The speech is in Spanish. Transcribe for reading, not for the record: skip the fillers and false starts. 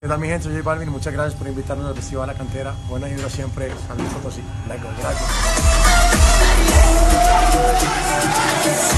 ¿Qué tal mi gente? Soy J Balvin y muchas gracias por invitarnos al Festival La Cantera. Buena vibra siempre, San Luis Potosí. Let's go, gracias.